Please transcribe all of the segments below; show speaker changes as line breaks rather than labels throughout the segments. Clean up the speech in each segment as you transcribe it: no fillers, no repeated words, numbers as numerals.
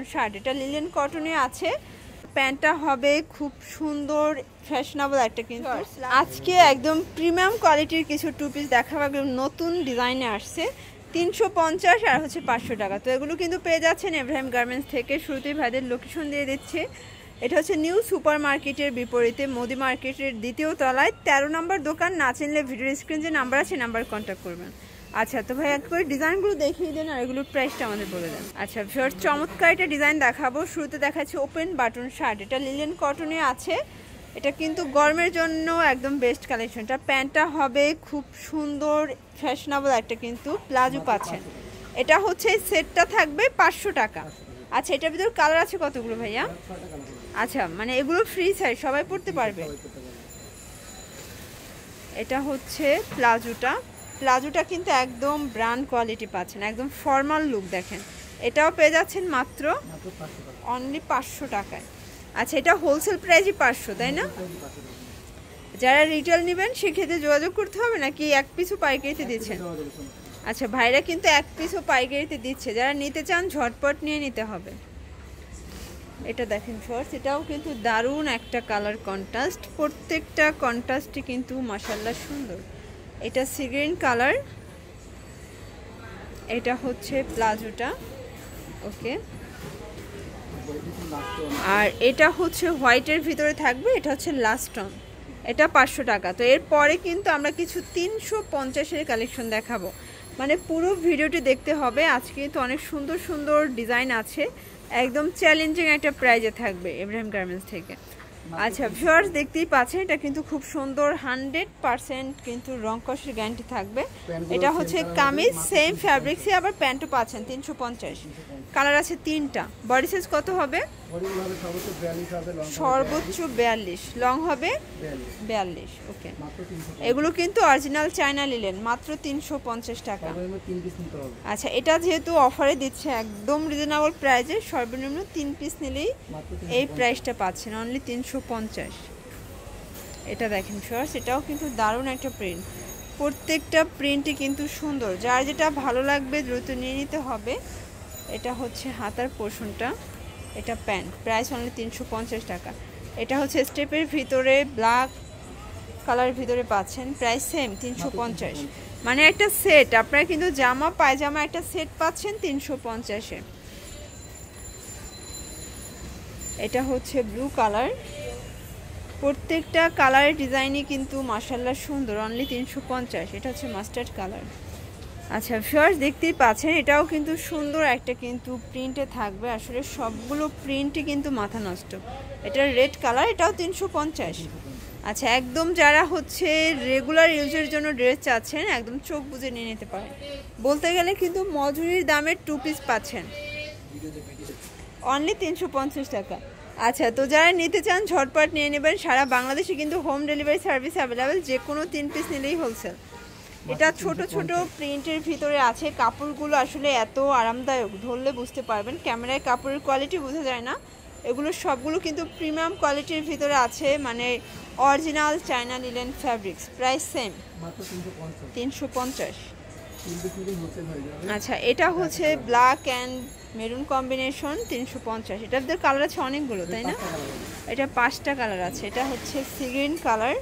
Shirt, এটা linen কটনে আছে। প্যান্টটা হবে খুব সুন্দর ফ্যাশনেবল একটা, কিন্তু আজকে একদম প্রিমিয়াম কোয়ালিটির কিছু টু পিস দেখাবো, একদম নতুন ডিজাইনে আসছে। 350 আর হচ্ছে 500 টাকা। তো এগুলো কিন্তু পেয়ে যাচ্ছেন এব্রাহিম গার্মেন্টস থেকে। শুরুতেই ভাইদের লোকেশন দিয়ে দিচ্ছে, এটা হচ্ছে নিউ সুপার মার্কেটের বিপরীতে মোদি মার্কেটের দ্বিতীয় তলায় 13 নম্বর দোকান। না চিনলে ভিডিও স্ক্রিন যে নাম্বার আছে নাম্বার কন্ট্যাক্ট করবেন। আচ্ছা, তো ভাই এক করে ডিজাইনগুলো দেখিয়ে দেন আর এগুলোর প্রাইসটা আমাদের বলে দেন। আচ্ছা ভিউয়ার্স, চমৎকার একটা ডিজাইন দেখাবো। শুরুতে দেখাচ্ছি ওপেন বাটন শার্ট, এটা লিলেন কটনে আছে। এটা কিন্তু গরমের জন্য একদম বেস্ট কালেকশন। এটা প্যান্টটা হবে খুব সুন্দর ফ্যাশনেবল একটা, কিন্তু প্লাজো পাচ্ছেন। এটা হচ্ছে সেটটা থাকবে 500 টাকা। আচ্ছা, এটার ভিতর কালার আছে কতগুলো ভাইয়া? আচ্ছা, মানে এগুলো ফ্রি সাইজ, সবাই পড়তে পারবে। এটা হচ্ছে প্লাজোটা কিন্তু একদম ব্র্যান্ড কোয়ালিটি পাচ্ছেন, একদম ফর্মাল লুক। দেখেন এটাও পেয়ে যাচ্ছেন মাত্র অনলি 500 টাকায়। আচ্ছা, এটা হোলসেল প্রাইসই 500, তাই না? যারা রিটেল নেবেন সেক্ষেত্রে যোগাযোগ করতে হবে নাকি এক পিসও পাইকারিতে দিচ্ছেন? আচ্ছা, ভাইরা কিন্তু এক পিসও পাইকারিতে দিচ্ছে, যারা নিতে চান ঝটপট নিয়ে নিতে হবে। এটা দেখেন ফার্স্ট, এটাও কিন্তু দারুণ একটা কালার কন্ট্রাস্ট, প্রত্যেকটা কন্ট্রাস্টই কিন্তু মাশাআল্লাহ সুন্দর। এটা সি গ্রিন কালার, এটা হচ্ছে প্লাজোটা, ওকে। আর এটা হচ্ছে হোয়াইটের ভিতরে থাকবে, এটা হচ্ছে লাস্ট অন, এটা 500 টাকা। তো এরপরে কিন্তু আমরা কিছু 350-এর কালেকশন দেখাবো, মানে পুরো ভিডিওটি দেখতে হবে। আজকে তো অনেক সুন্দর সুন্দর ডিজাইন আছে, একদম চ্যালেঞ্জিং একটা প্রাইজে থাকবে এব্রাহিম গার্মেন্টস থেকে। আচ্ছা ভিউয়ার্স, দেখতেই পাচ্ছেন এটা কিন্তু খুব সুন্দর, 100% কিন্তু রং কষের গ্যারান্টি থাকবে। এটা হচ্ছে কামিজ, সেম ফ্যাব্রিক্সে আবার প্যান্টও পাচ্ছেন। 350, কালার আছে 3টা। বডি সাইজ কত হবে? সর্বোচ্চ 42, লং হবে 42, ওকে। এগুলো কিন্তু অরিজিনাল চায়না লিলেন, মাত্র 350 টাকা। আচ্ছা, এটা যেহেতু অফারে দিচ্ছে একদম রিজনেবল প্রাইসে, সর্বনিম্ন 3 পিস নিলেই এই প্রাইসটা পাচ্ছেন, অনলি 350। এটা দেখেন ফার্স্ট, এটাও কিন্তু দারুণ একটা প্রিন্ট, প্রত্যেকটা প্রিন্টই কিন্তু সুন্দর। যার যেটা ভালো লাগবে দ্রুত নিয়ে নিতে হবে। এটা হচ্ছে হাতার পোর্শনটা, এটা প্যান্ট, প্রাইস অনলি 350 টাকা। এটা হচ্ছে স্টেপের ভিতরে ব্ল্যাক কালারের ভিতরে পাচ্ছেন, প্রাইস সেম 350। মানে একটা সেট, আপনারা কিন্তু জামা পায়জামা একটা সেট পাচ্ছেন 350-এ। এটা হচ্ছে ব্লু কালার, প্রত্যেকটা কালারের ডিজাইনই কিন্তু মাশাআল্লাহ সুন্দর, অনলি 350। এটা হচ্ছে মাস্টার্ড কালার। আচ্ছা ভিউয়ার্স, দেখতেই পাচ্ছেন এটাও কিন্তু সুন্দর একটা, কিন্তু প্রিন্টে থাকবে। আসলে সবগুলো প্রিন্টই কিন্তু মাথা নষ্ট। এটা রেড কালার, এটাও 350। আচ্ছা, একদম যারা হচ্ছে রেগুলার ইউজের জন্য ড্রেস চাচ্ছেন, একদম চোখ বুজে নিয়ে নিতে পারেন। বলতে গেলে কিন্তু মজুরির দামের 2 পিস পাচ্ছেন, অনলি 350 টাকা। আচ্ছা, তো যারা নিতে চান ঝটপট নিয়ে নেবেন। সারা বাংলাদেশে কিন্তু হোম ডেলিভারি সার্ভিস অ্যাভেলেবেল, যে কোনো 3 পিস নিলেই হোলসেল। এটা ছোট ছোট প্রিন্টের ভিতরে আছে, কাপড়গুলো আসলে এত আরামদায়ক, ধরলে বুঝতে পারবেন। ক্যামেরায় কাপড়ের কোয়ালিটি বোঝা যায় না, এগুলো সবগুলো কিন্তু প্রিমিয়াম কোয়ালিটির ভিতরে আছে, মানে original China linen fabrics. Price same 350। আচ্ছা, এটা হচ্ছে ব্ল্যাক অ্যান্ড মেরুন কম্বিনেশন, 350। এটার কালার আছে অনেকগুলো, তাই না? এটা 5টা কালার আছে। এটা হচ্ছে সি গ্রিন কালার।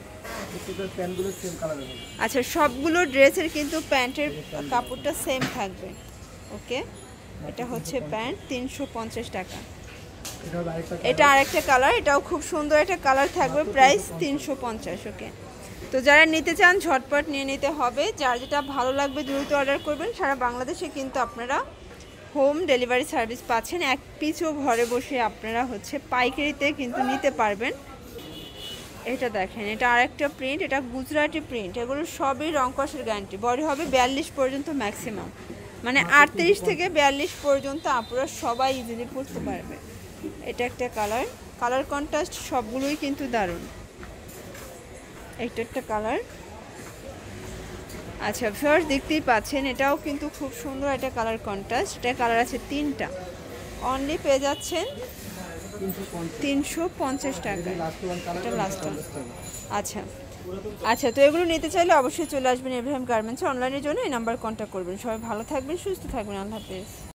আচ্ছা, সবগুলো ড্রেসের কিন্তু প্যান্টের কাপড়টা সেম থাকবে, ওকে। এটা হচ্ছে প্যান্ট, 350 টাকা। এটা আরেকটা কালার, এটাও খুব সুন্দর একটা কালার থাকবে, প্রাইস 350, ওকে। তো যারা নিতে চান ঝটপট নিয়ে নিতে হবে, যার যেটা ভালো লাগবে দ্রুত অর্ডার করবেন। সারা বাংলাদেশে কিন্তু আপনারা হোম ডেলিভারি সার্ভিস পাচ্ছেন, এক পিসও ঘরে বসে আপনারা হচ্ছে পাইকারিতে কিন্তু নিতে পারবেন। এটা দেখেন, এটা আরেকটা প্রিন্ট, এটা গুজরাটি প্রিন্ট। এগুলো সবই রং কষের গ্যারান্টি। বডি হবে 42 পর্যন্ত ম্যাক্সিমাম, মানে 38 থেকে 42 পর্যন্ত আপনারা সবাই ইজিলি পরতে পারবে। এটা একটা কালার কন্ট্রাস্ট সবগুলোই কিন্তু দারুণ। এটা একটা কালার। আচ্ছা ভিউয়ার্স, দেখতেই পাচ্ছেন এটাও কিন্তু খুব সুন্দর একটা কালার কন্ট্রাস্ট। এটা কালার আছে 3টা, অনলি পেয়ে যাচ্ছেন 350 টাকা। এটা লাস্ট ওয়ান। আচ্ছা, তো এগুলো নিতে চাইলে অবশ্যই চলে আসবেন এব্রাহিম গার্মেন্টসে। অনলাইনের জন্য এই নাম্বার কন্ট্যাক্ট করবেন। সবাই ভালো থাকবেন, সুস্থ থাকবেন, আল্লাহ হাফেজ।